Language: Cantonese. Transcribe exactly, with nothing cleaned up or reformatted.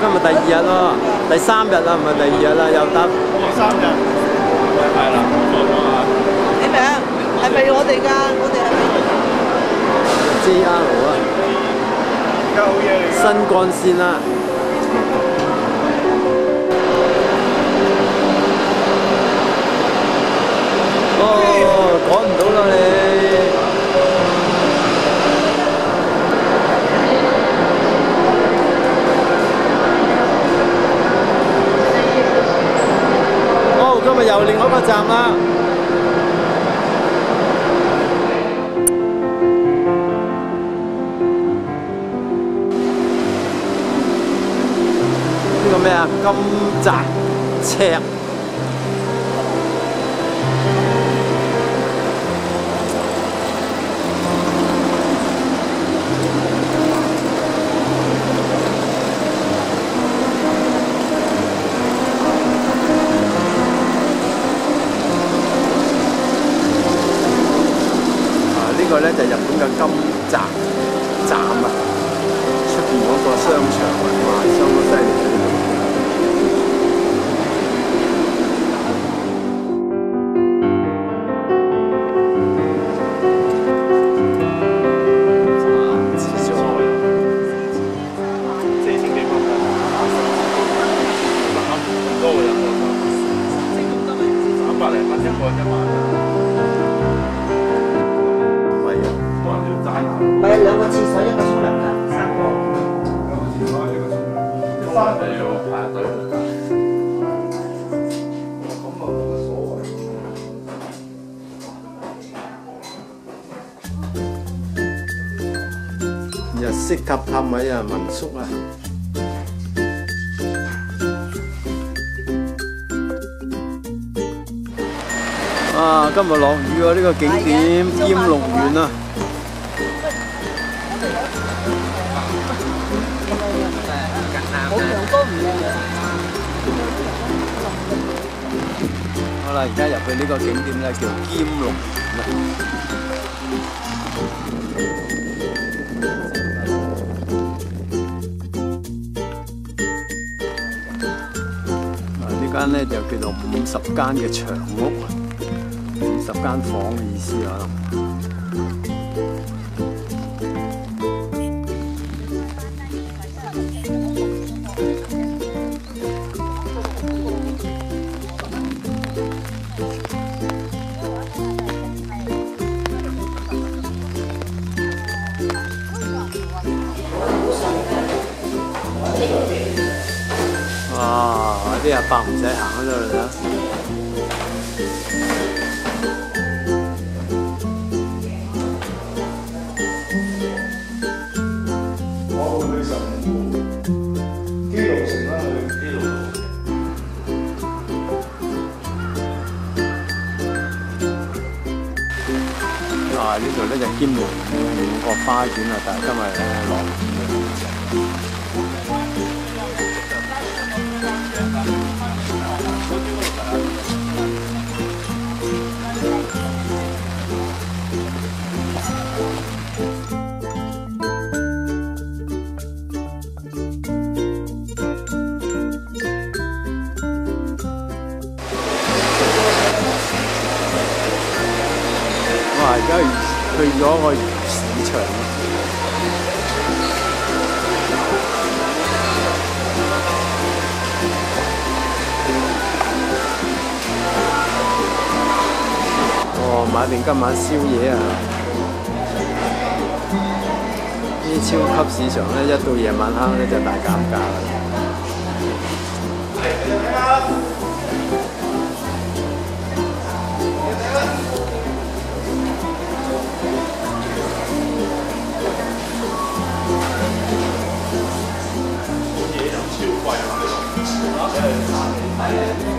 今日第二日咯，第三日啦，唔係第二日啦，又搭第三日，係啦，冇錯啊。 點樣？係咪我哋㗎？我哋係咪 J R 啊？ 而家好嘢嚟㗎。 新幹線啦。哦，趕唔到啦你。 今日又另外一個站啦。呢個咩啊？金澤赤。呢個咧就係日本嘅金澤站啊，出邊嗰個商場啊，哇，相當犀利！四千幾蚊啊！嗱，咁多個人喎，三百零蚊一個一晚。 唔係兩個廁所一個沖涼㗎，三個。 兩個廁所一個沖涼，三就要排隊。咁啊冇乜所謂。 日式榻榻米啊，民宿啊。啊，今日落雨啊！呢個景點兼六園啊。 冇陽光唔靚嘅。 好啦，而家入去呢個景點咧叫兼六園啊！啊，呢間咧就叫做五十間嘅長屋，五十間房嘅意思啊。 哇！啲阿伯唔使行嗰度啦。 我去十五戶，基路城啦去基路。 啊！呢度咧就兼六園個花園啊，但係今日咧落雨。 哇！而家去咗個魚市場，哦，買定今晚宵夜啊！呢啲超級市場咧，一到夜晚黑咧就大減價啦。 嘢就超貴啊！